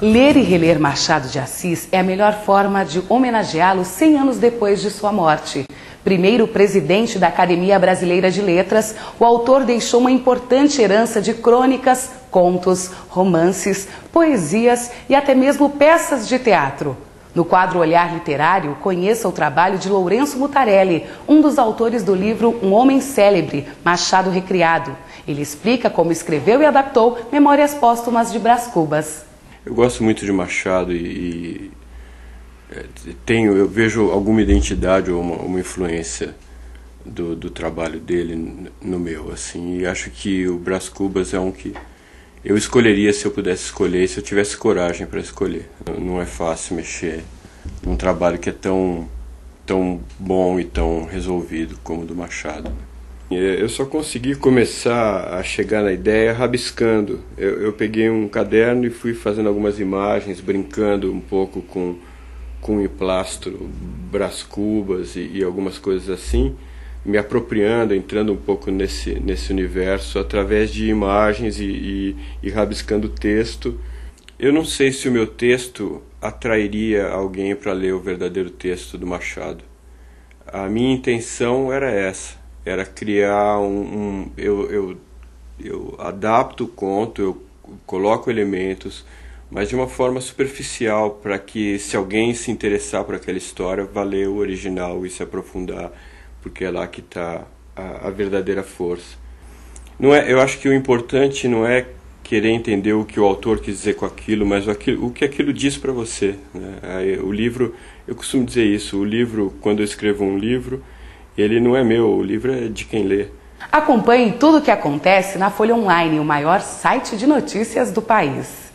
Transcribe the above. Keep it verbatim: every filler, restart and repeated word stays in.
Ler e reler Machado de Assis é a melhor forma de homenageá-lo cem anos depois de sua morte. Primeiro presidente da Academia Brasileira de Letras, o autor deixou uma importante herança de crônicas, contos, romances, poesias e até mesmo peças de teatro. No quadro Olhar Literário, conheça o trabalho de Lourenço Mutarelli, um dos autores do livro Um Homem Célebre, Machado Recriado. Ele explica como escreveu e adaptou Memórias Póstumas de Brás Cubas. Eu gosto muito de Machado e, e tenho, eu vejo alguma identidade ou uma, uma influência do, do trabalho dele no meu, assim, e acho que o Brás Cubas é um que eu escolheria se eu pudesse escolher, se eu tivesse coragem para escolher. Não é fácil mexer num trabalho que é tão, tão bom e tão resolvido como o do Machado. Eu só consegui começar a chegar na ideia rabiscando. Eu, eu peguei um caderno e fui fazendo algumas imagens, brincando um pouco com, com emplastro, Brás Cubas e, e algumas coisas assim, me apropriando, entrando um pouco nesse, nesse universo através de imagens e, e, e rabiscando texto. Eu não sei se o meu texto atrairia alguém para ler o verdadeiro texto do Machado. A minha intenção era essa. Era criar um... um eu, eu, eu adapto o conto, eu coloco elementos, mas de uma forma superficial, para que se alguém se interessar por aquela história, vá ler o original e se aprofundar, porque é lá que está a, a verdadeira força. Não é, eu acho que o importante não é querer entender o que o autor quis dizer com aquilo, mas o, aquilo, o que aquilo diz para você, né? O livro, eu costumo dizer isso, o livro, quando eu escrevo um livro, ele não é meu, o livro é de quem lê. Acompanhe tudo o que acontece na Folha Online, o maior site de notícias do país.